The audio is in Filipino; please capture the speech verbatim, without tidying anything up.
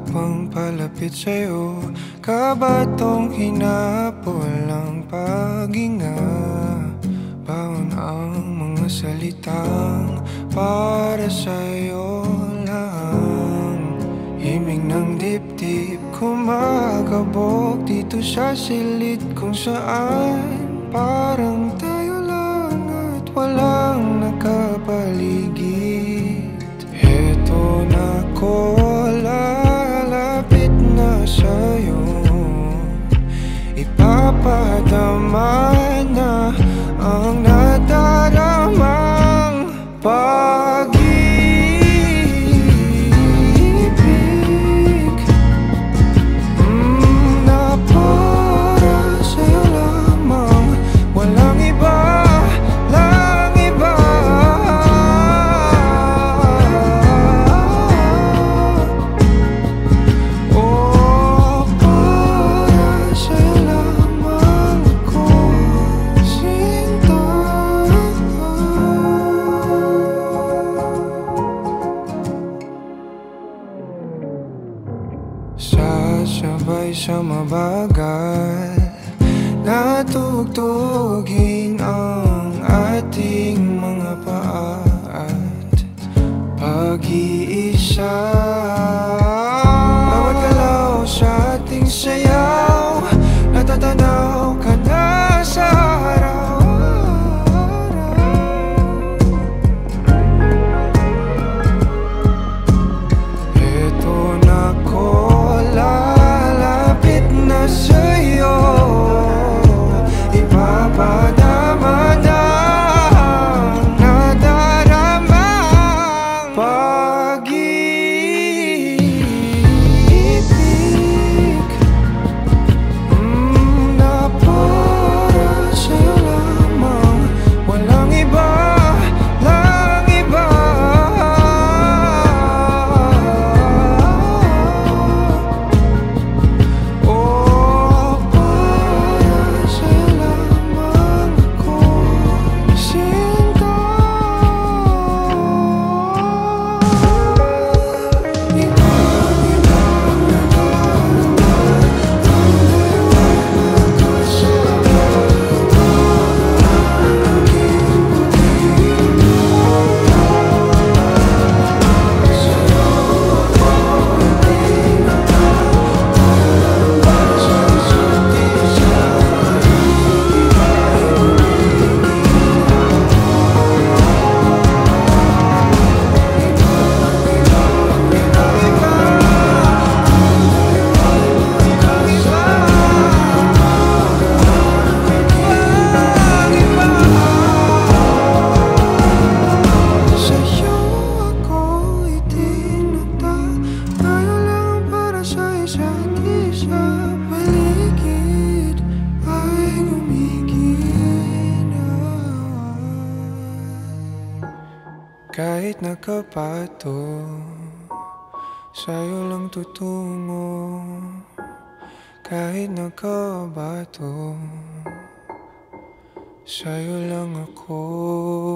pang palapit sa'yo, kabatong hinapol ang paghinga. Baon ang mga salitang para sa'yo lang. Himig ng dibdib kumakabog dito sa silid kung saan parang tayo lang at walang nakapaligid. Heto na ko, lalapit na sa'yo, ipapadama na ang nadaramang pag-ibig, mm, na para sa'yo lamang, walang iba, lang iba. Oh, para sa'yo lamang ako sinta. Sasabay sa mabagal na tugtugin ang ating mga paa at pag-iisa. Bawat galaw sa ating sayaw, natatanaw ka na sa araw-araw. Eto na ko, lalapit na sa'yo, ipapadama na ang nadaramang pag-ibig, mm, na para sa'yo lamang, walang iba, lang iba. Oh, para sa'yo lamang ako sinta. Ibang-ibang nararamdaman ang liwanag at sabi ang aking sa'yo ako hindi natatalambay sa isa't isa. Sa'yo ako itinakda, tayo lang para sa isa't isa. Paligid ay gumigina, kahit nakapato, sa'yo lang tutungo. Kahit nakabato, sa'yo lang ako